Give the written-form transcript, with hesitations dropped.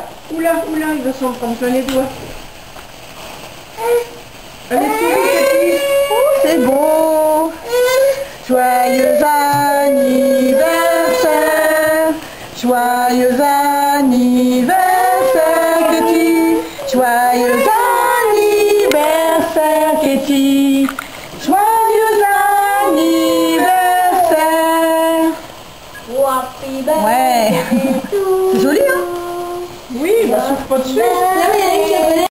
Oula, oula, il va s'en prendre plein les doigts. Allez, souris, C'est beau. Joyeux anniversaire. Joyeux anniversaire, Ketty. Joyeux anniversaire, Ketty. Joyeux anniversaire. Ouais. C'est joli, hein? Oui, bah souffle pas dessus.